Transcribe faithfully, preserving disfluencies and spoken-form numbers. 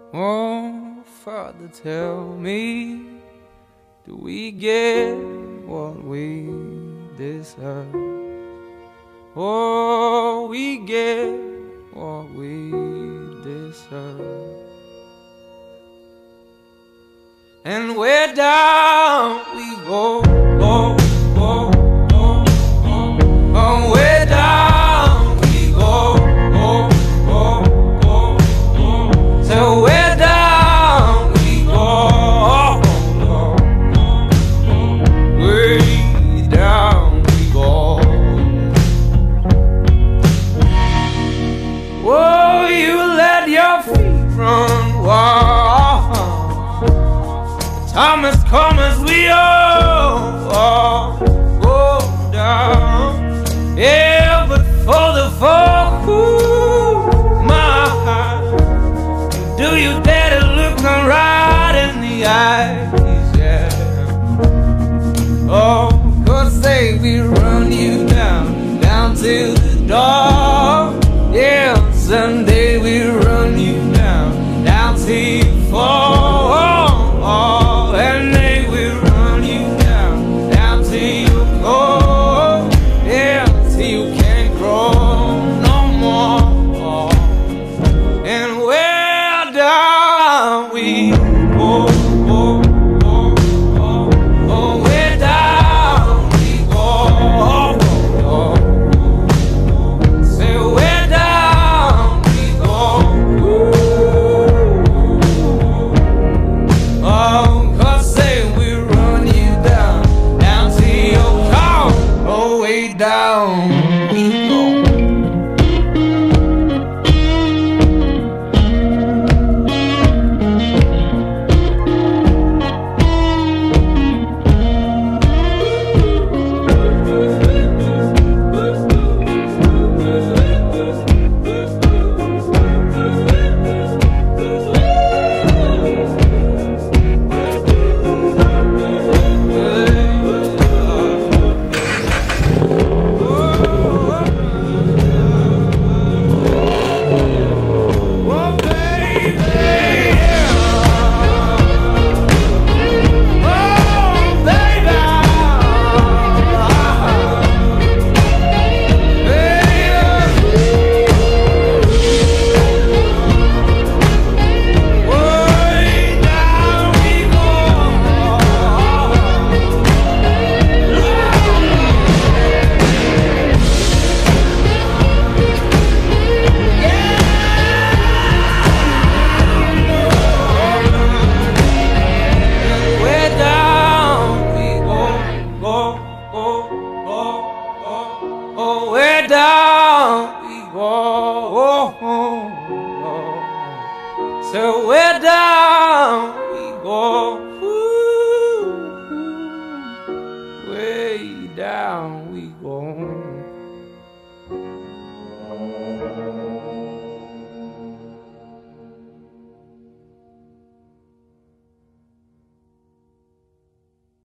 Oh, Father, tell me, do we get what we deserve? Oh, we get what we deserve. And where down we go, go, go, go, go. Oh, where down we go, go, go, go, go. So where down we go, go, go, go. Way down we go. Oh, you let your feet run wild. Time has come as we all, all go down. Yeah, but for the fall, ooh, my heart, do you dare to look me right in the eyes? Yeah. Oh, 'cause say we run you down, down to the door. Yeah, someday we run you down, down till you fall. And they will run you down, down till you go. Yeah, till you can't crawl no more. And where down we go, go, go, go. Oh, where down we go, go, go. Say where down we go. Oh, down we go. Oh, where down we go, oh, oh, oh. So where down